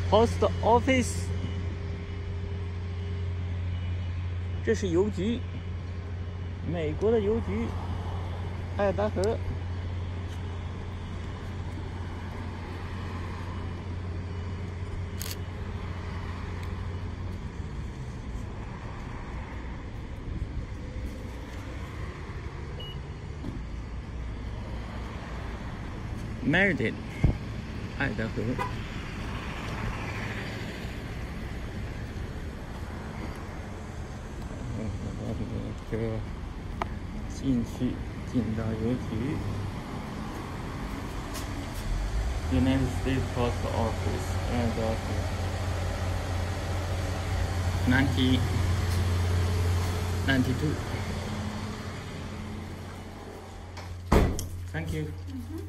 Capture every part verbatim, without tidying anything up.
Post Office， 这是邮局，美国的邮局，爱达荷。Meriden， 爱达荷。这个进去，进到邮局 ，United States Post Office， 爱达荷 ，ninety ninety two。Thank you. Mm-hmm.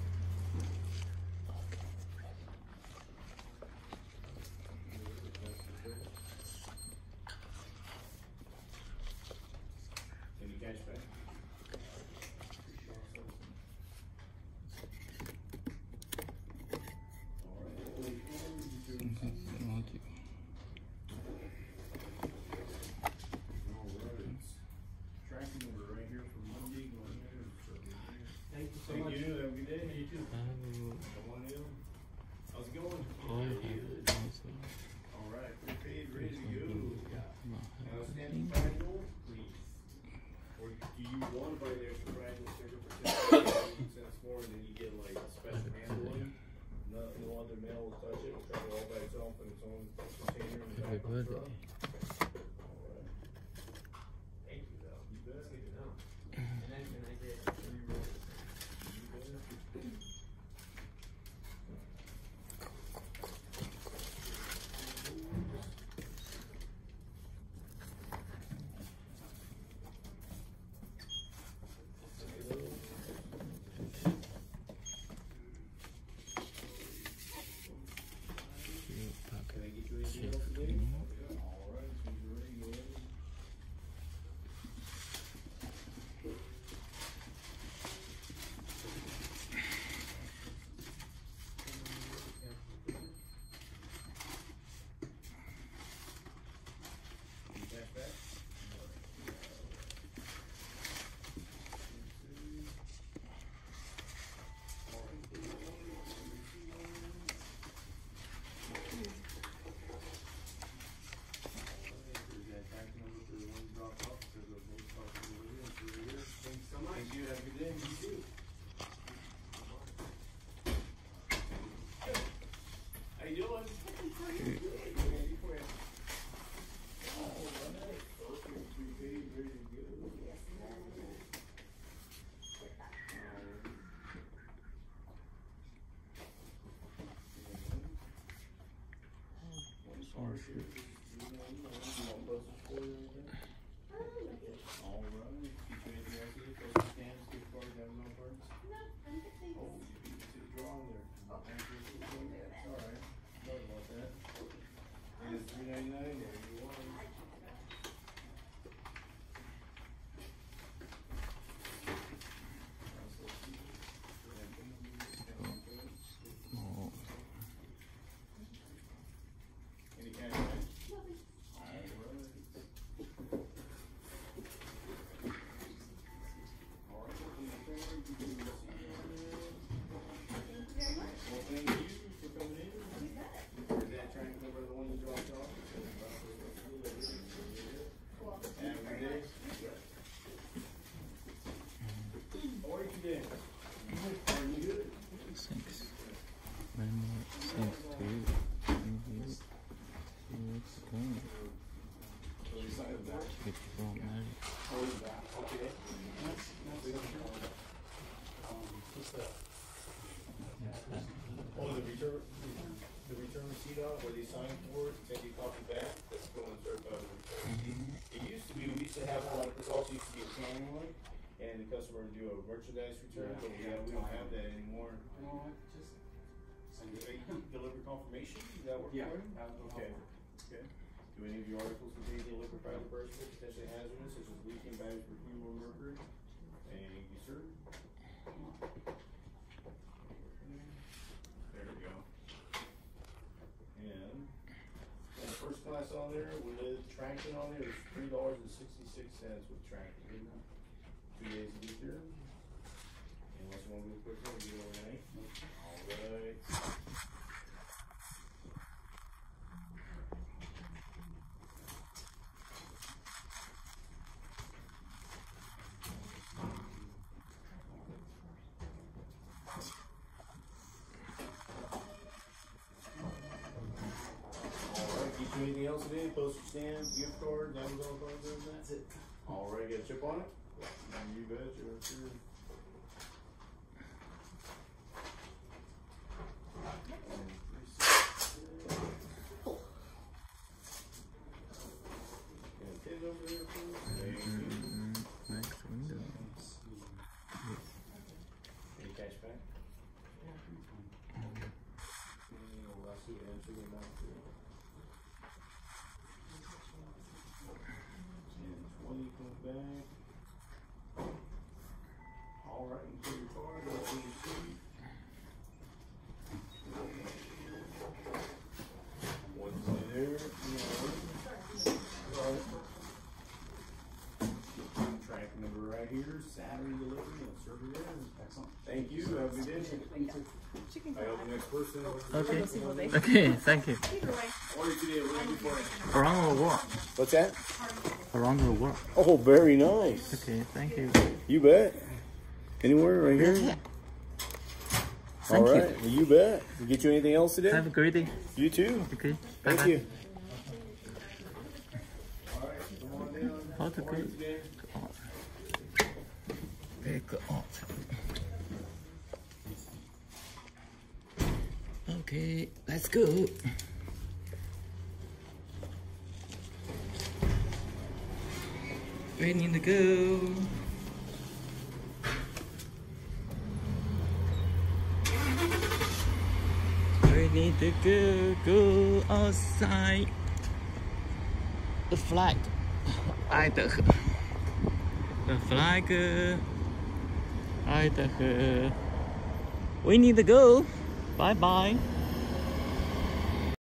Thank you. Have a good day. You too. Come on in. How's it going? Good. All right. Prepaid, ready to go. Now stand fragile, please. Or do you want to buy the extra fragile sticker for ten cents more, and then you get like special handling? No, no other mail will touch it. It'll travel all by itself in its own container in the back of the truck. All right. Thank you, though. You bet. That's good to know. And then can I get three rolls? Where they sign for it, take a copy back, that's going to certified return. It used to be, we used to have like, this also used to be a scanning one, and the customer would do a merchandise return, but yeah, we don't have that anymore. No, just send it. Deliver confirmation, does that work for you? Okay. Okay. Do any of your articles contain the liquid fiber particles potentially hazardous, such as lithium batteries, mercury, or mercury? Thank you, sir. There we go. And gas on there with Trankin on there is three dollars and sixty-six cents with Trankin. Two days a week here. Unless you want to go quicker, we do it overnight. Alright. Anything else today? Postage stamp, gift card, Amazon card, that's it. Alright, got a chip on it? You bet, you're sure. And pin over there, please. Thank you. Next window. Any cash back? Well, I see it answer the amount too. twenty comes back. Alright, you put your card up in your seat. One's in there. Track number right here, Saturday delivery, and serve you there. Excellent. Thank you. Have a good day. Thank you. I hope the next person. Okay. Okay, thank you. Order today, we're ready for it. Around the world. What's that? Around the world. Oh, very nice. Okay, thank you. You bet. Anywhere right here? Thank All you. right. Well, you bet. Did get you anything else today? Have a great day. You too. Okay. Thank Bye-bye. you. All right, come on down. How to Order go? today. Pick up. Okay, let's go. We need to go. We need to go, go outside. The flag. Idaho. The flag. Idaho. We need to go. Bye bye.